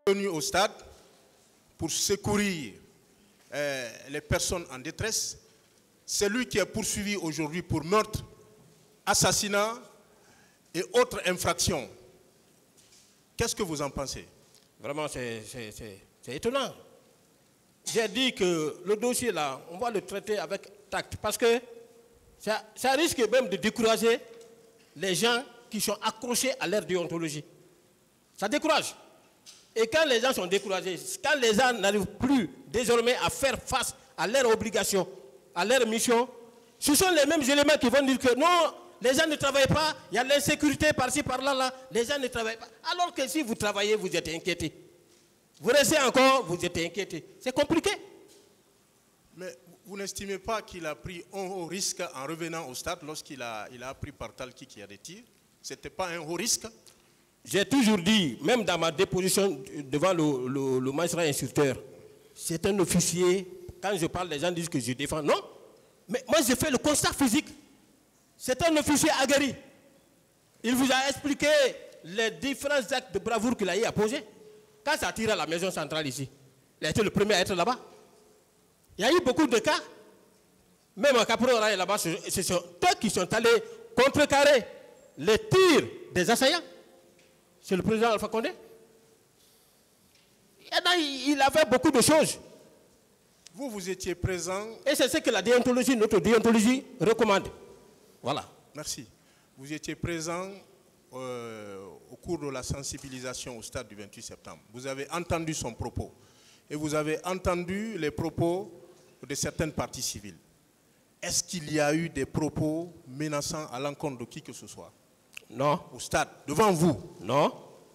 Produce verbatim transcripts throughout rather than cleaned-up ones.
Venu au stade pour secourir euh, les personnes en détresse. C'est lui qui est poursuivi aujourd'hui pour meurtre, assassinat et autres infractions. Qu'est-ce que vous en pensez? Vraiment, c'est étonnant. J'ai dit que le dossier là, on va le traiter avec tact parce que ça, ça risque même de décourager les gens qui sont accrochés à leur déontologie. Ça décourage. Et quand les gens sont découragés, quand les gens n'arrivent plus désormais à faire face à leurs obligations, à leur mission, ce sont les mêmes éléments qui vont dire que non, les gens ne travaillent pas, il y a l'insécurité par-ci, par-là, là, les gens ne travaillent pas. Alors que si vous travaillez, vous êtes inquiétés. Vous restez encore, vous êtes inquiétés. C'est compliqué. Mais vous n'estimez pas qu'il a pris un haut risque en revenant au stade lorsqu'il a, il a appris par Talki qu'il y a des tirs? Ce n'était pas un haut risque? J'ai toujours dit, même dans ma déposition devant le, le, le magistrat instructeur, c'est un officier, quand je parle, les gens disent que je défends. Non, mais moi j'ai fait le constat physique. C'est un officier aguerri. Il vous a expliqué les différents actes de bravoure qu'il a eu à poser. Quand ça a tiré à la maison centrale ici, il a été le premier à être là-bas. Il y a eu beaucoup de cas. Même à Caporal et là-bas, ce sont eux qui sont allés contrecarrer les tirs des assaillants. C'est le président Alpha Condé. Il avait beaucoup de choses. Vous, vous étiez présent. Et c'est ce que la déontologie, notre déontologie recommande. Voilà. Merci. Vous étiez présent euh, au cours de la sensibilisation au stade du vingt-huit septembre. Vous avez entendu son propos. Et vous avez entendu les propos de certaines parties civiles. Est-ce qu'il y a eu des propos menaçants à l'encontre de qui que ce soit? Non. Au stade, devant vous? Non.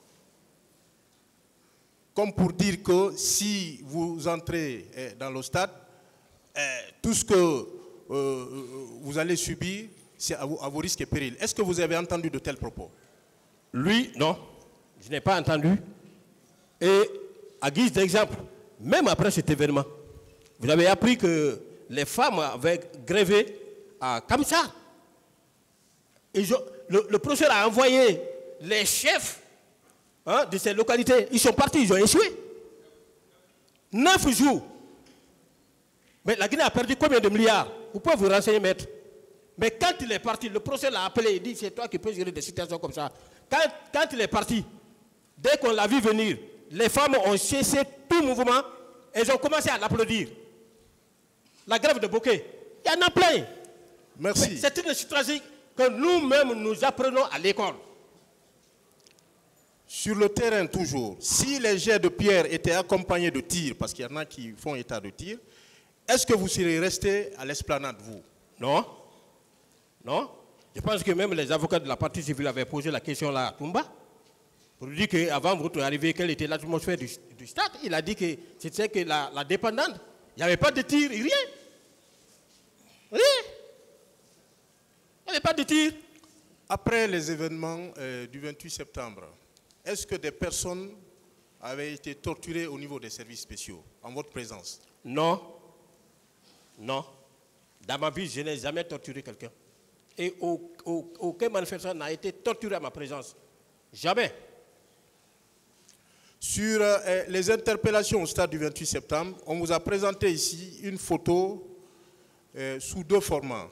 Comme pour dire que si vous entrez eh, dans le stade, eh, tout ce que euh, vous allez subir, c'est à, à vos risques et périls. Est-ce que vous avez entendu de tels propos? Lui, non. Je n'ai pas entendu. Et à guise d'exemple, même après cet événement, vous avez appris que les femmes avaient grévé à Kamsa. Ils ont, le, le procureur a envoyé les chefs hein, de ces localités. Ils sont partis, ils ont échoué. Neuf jours. Mais la Guinée a perdu combien de milliards? Vous pouvez vous renseigner, maître. Mais quand il est parti, le procureur l'a appelé, il dit c'est toi qui peux gérer des situations comme ça. Quand, quand il est parti, dès qu'on l'a vu venir, les femmes ont cessé tout mouvement, elles ont commencé à l'applaudir. La grève de Bokeh, il y en a plein. Merci. C'est une stratégie que nous-mêmes nous apprenons à l'école. Sur le terrain toujours, si les jets de pierre étaient accompagnés de tirs, parce qu'il y en a qui font état de tirs, est-ce que vous seriez resté à l'esplanade, vous? Non. Non. Je pense que même les avocats de la partie civile avaient posé la question là à Toumba, pour lui dire qu'avant votre arrivée, quelle était l'atmosphère du, du stade. Il a dit que c'était que la, la dépendante, il n'y avait pas de tir, rien. Rien. Il n'y avait pas de tir. Après les événements euh, du vingt-huit septembre, est-ce que des personnes avaient été torturées au niveau des services spéciaux, en votre présence? Non. Non. Dans ma vie, je n'ai jamais torturé quelqu'un. Et au, au, aucun manifestant n'a été torturé à ma présence. Jamais. Sur euh, les interpellations au stade du vingt-huit septembre, on vous a présenté ici une photo euh, sous deux formats.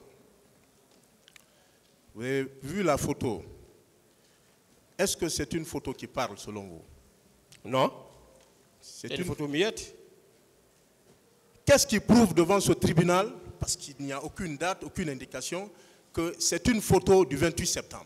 Vous avez vu la photo. Est-ce que c'est une photo qui parle selon vous? Non. C'est une, une photo miette. Qu'est-ce qui prouve devant ce tribunal, parce qu'il n'y a aucune date, aucune indication, que c'est une photo du vingt-huit septembre?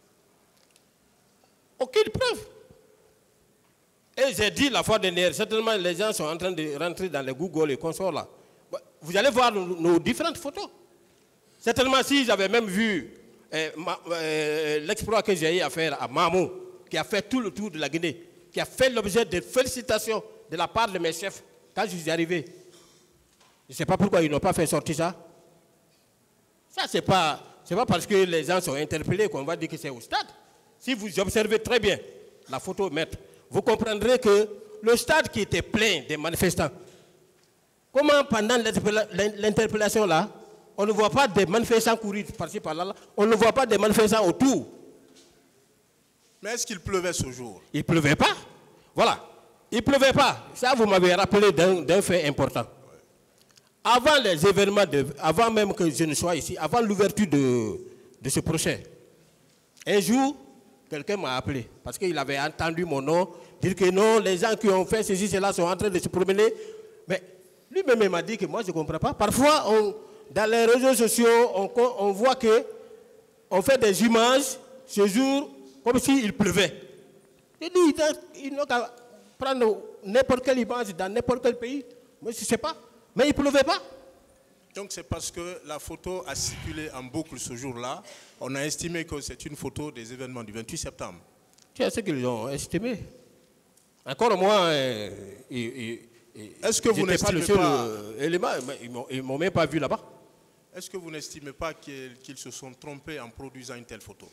Aucune preuve. Et j'ai dit la fois dernière, certainement les gens sont en train de rentrer dans les Google et consorts là. Vous allez voir nos, nos différentes photos. Certainement si j'avais même vu euh, euh, l'exploit que j'ai eu à faire à Mamou, qui a fait tout le tour de la Guinée, qui a fait l'objet de félicitations de la part de mes chefs quand je suis arrivé. Je ne sais pas pourquoi ils n'ont pas fait sortir ça. Ça, ce n'est pas, c'est pas parce que les gens sont interpellés qu'on va dire que c'est au stade. Si vous observez très bien la photo, maître, vous comprendrez que le stade qui était plein des manifestants, comment pendant l'interpellation là, on ne voit pas des manifestants courir par-ci par-là, on ne voit pas des manifestants autour. Mais est-ce qu'il pleuvait ce jour? Il ne pleuvait pas. Voilà. Il ne pleuvait pas. Ça, vous m'avez rappelé d'un fait important. Avant les événements, de, avant même que je ne sois ici, avant l'ouverture de, de ce procès, un jour, quelqu'un m'a appelé parce qu'il avait entendu mon nom dire que non, les gens qui ont fait ceci, cela sont en train de se promener. Mais lui-même m'a dit que moi, je ne comprends pas. Parfois, on, dans les réseaux sociaux, on, on voit qu'on fait des images ce jour comme s'il pleuvait. Il dit il n'a qu'à prendre n'importe quelle image dans n'importe quel pays. Moi, je ne sais pas. Mais il ne pleuvait pas. Donc c'est parce que la photo a circulé en boucle ce jour-là. On a estimé que c'est une photo des événements du vingt-huit septembre. Tu sais ce qu'ils ont estimé. Encore moi, euh, est-ce que vous n'estimez pas, pas élément, ils ne m'ont même pas vu là-bas. Est-ce que vous n'estimez pas qu'ils qu'ils se sont trompés en produisant une telle photo?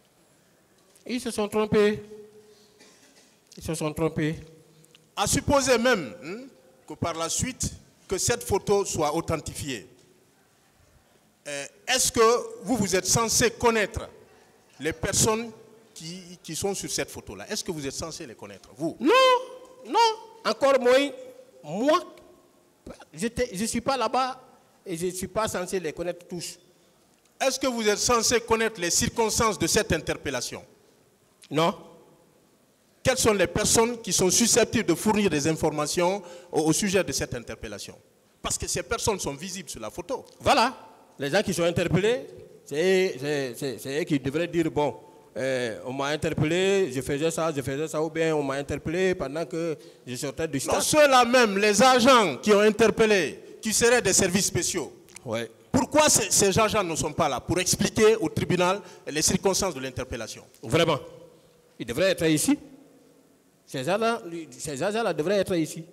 Ils se sont trompés. Ils se sont trompés. À supposer même hein, que par la suite, que cette photo soit authentifiée. Euh, Est-ce que vous, vous êtes censé connaître les personnes qui, qui sont sur cette photo-là? Est-ce que vous êtes censé les connaître, vous? Non, non. Encore moins, moi, je ne suis pas là-bas et je ne suis pas censé les connaître tous. Est-ce que vous êtes censé connaître les circonstances de cette interpellation? Non. Quelles sont les personnes qui sont susceptibles de fournir des informations au, au sujet de cette interpellation? Parce que ces personnes sont visibles sur la photo. Voilà. Les gens qui sont interpellés, c'est eux qui devraient dire, bon, euh, on m'a interpellé, je faisais ça, je faisais ça, ou bien on m'a interpellé pendant que je sortais du stade. Non, ceux-là même, les agents qui ont interpellé, qui seraient des services spéciaux. Ouais. Pourquoi ces, ces agents ne sont pas là pour expliquer au tribunal les circonstances de l'interpellation? Vraiment. Ils devraient être ici. Ces agents-là agents devraient être ici.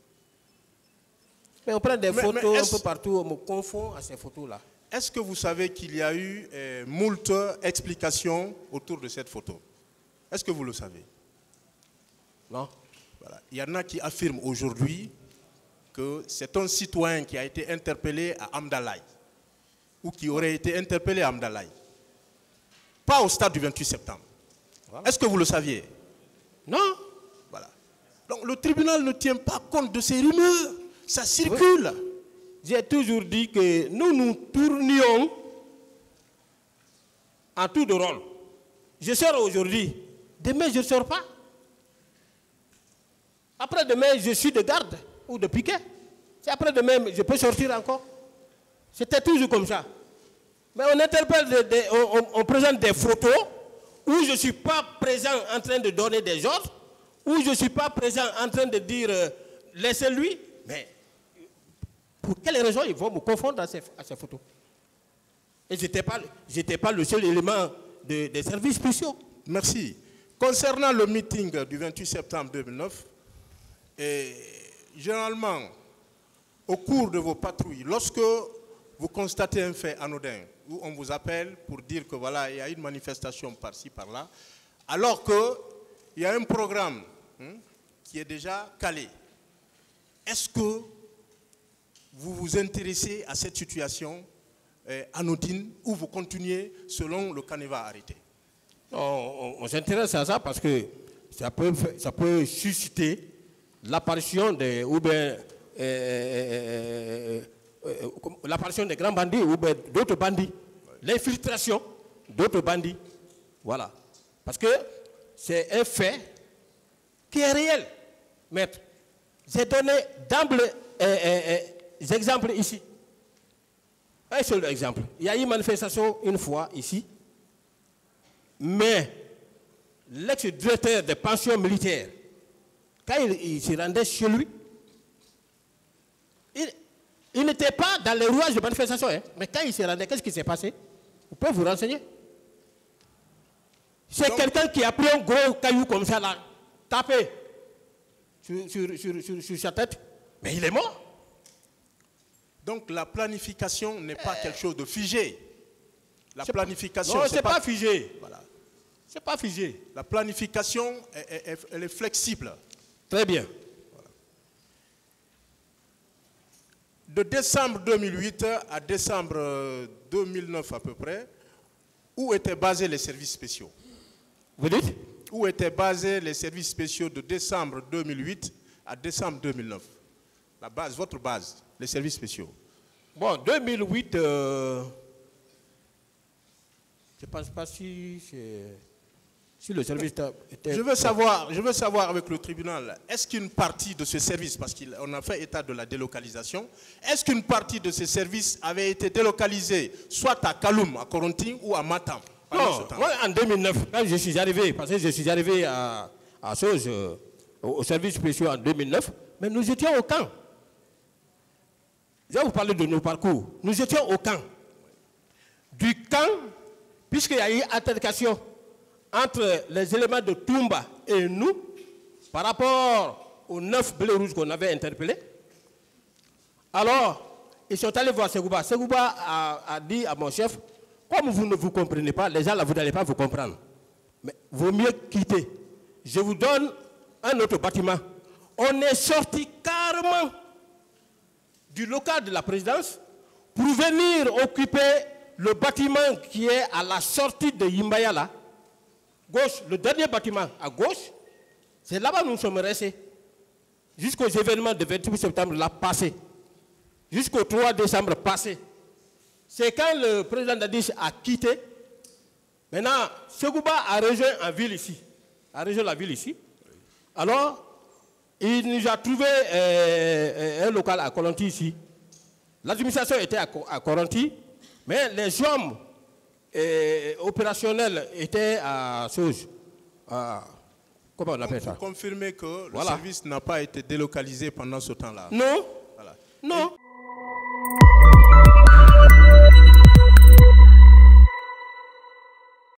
Mais on prend des mais, photos mais un peu partout, on me confond à ces photos-là. Est-ce que vous savez qu'il y a eu euh, moult explications autour de cette photo? Est-ce que vous le savez? Non. Voilà. Il y en a qui affirment aujourd'hui que c'est un citoyen qui a été interpellé à Amdalaï ou qui aurait été interpellé à Amdalaï. Pas au stade du vingt-huit septembre. Voilà. Est-ce que vous le saviez? Non. Voilà. Donc le tribunal ne tient pas compte de ces rumeurs. Ça circule. Oui. J'ai toujours dit que nous nous tournions en tour de rôle. Je sors aujourd'hui. Demain, je ne sors pas. Après-demain, je suis de garde ou de piquet. C'est après-demain, je peux sortir encore. C'était toujours comme ça. Mais on interpelle, de, de, on, on présente des photos où je ne suis pas présent en train de donner des ordres, où je ne suis pas présent en train de dire euh, laissez-lui. Mais pour quelles raisons ils vont me confondre à ces, à ces photos? Et je n'étais pas, j'étais pas le seul élément de, des services spéciaux. Merci. Concernant le meeting du vingt-huit septembre deux mille neuf, et généralement, au cours de vos patrouilles, lorsque vous constatez un fait anodin, où on vous appelle pour dire que voilà, il y a une manifestation par-ci, par-là, alors qu'il y a un programme hein, qui est déjà calé, est-ce que vous vous intéressez à cette situation euh, anodine ou vous continuez selon le canevas arrêté? On, on, on s'intéresse à ça parce que ça peut, ça peut susciter l'apparition des, ou bien, euh, euh, euh, l'apparition des grands bandits ou bien d'autres bandits, l'infiltration d'autres bandits. Voilà. Parce que c'est un fait qui est réel. Maître, j'ai donné d'emblée euh, euh, des exemples ici. Un seul exemple. Il y a eu une manifestation une fois ici, mais l'ex-directeur des pensions militaires, quand il, il se rendait chez lui, il, il n'était pas dans les rouages de manifestation, hein, mais quand il se rendait, qu'est-ce qui s'est passé? Vous pouvez vous renseigner. C'est quelqu'un qui a pris un gros caillou comme ça, là, tapé sur, sur, sur, sur, sur sa tête, mais il est mort. Donc la planification n'est pas euh, quelque chose de figé. La planification, non, c'est pas, pas figé. Voilà. C'est pas figé. La planification, est, est, elle est flexible. Très bien. Voilà. De décembre deux mille huit à décembre deux mille neuf à peu près, où étaient basés les services spéciaux? Vous dites? Où étaient basés les services spéciaux de décembre deux mille huit à décembre deux mille neuf. La base, votre base, les services spéciaux. Bon, deux mille huit, euh, je ne pense pas si, si le service était... Je veux savoir, je veux savoir avec le tribunal, est-ce qu'une partie de ce service, parce qu'on a fait état de la délocalisation, est-ce qu'une partie de ces services avait été délocalisée soit à Kaloum, à Koronti ou à Matam? Non, moi en deux mille neuf, quand je suis arrivé, parce que je suis arrivé à, à Chose, euh, au service spécial en deux mille neuf, mais nous étions au camp. Je vais vous parler de nos parcours. Nous étions au camp. Du camp, puisqu'il y a eu altercation entre les éléments de Toumba et nous, par rapport aux neuf blés rouges qu'on avait interpellés, alors, ils sont allés voir Segouba. Segouba a, a dit à mon chef, comme vous ne vous comprenez pas, les gens là, vous n'allez pas vous comprendre. Mais vaut mieux quitter. Je vous donne un autre bâtiment. On est sorti carrément du local de la présidence pour venir occuper le bâtiment qui est à la sortie de Yimbaya là. Gauche, le dernier bâtiment à gauche, c'est là-bas que nous sommes restés. Jusqu'aux événements du vingt-huit septembre là passé. Jusqu'au trois décembre passé. C'est quand le président Dadis a quitté. Maintenant, Segouba a rejoint en ville ici. A rejoint la ville ici. Alors, il nous a trouvé euh, un local à Koronti ici. L'administration était à, à Koronti, mais les hommes euh, opérationnels étaient à Sauge. Comment on appelle ça? Vous confirmez que voilà. Le service n'a pas été délocalisé pendant ce temps-là? Non. Voilà. Non.